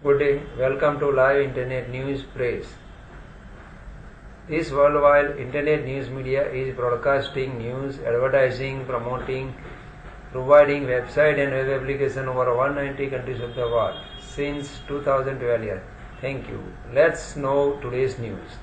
Good day. Welcome to Live Internet News Press. This worldwide internet news media is broadcasting news, advertising, promoting, providing website and web application over 190 countries of the world since 2012. Thank you. Let's know today's news.